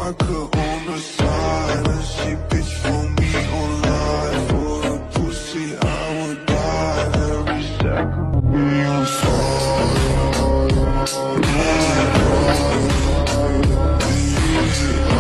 vodka on the side, and she bitch for me online. For the pussy I would die every second. I'm sorry.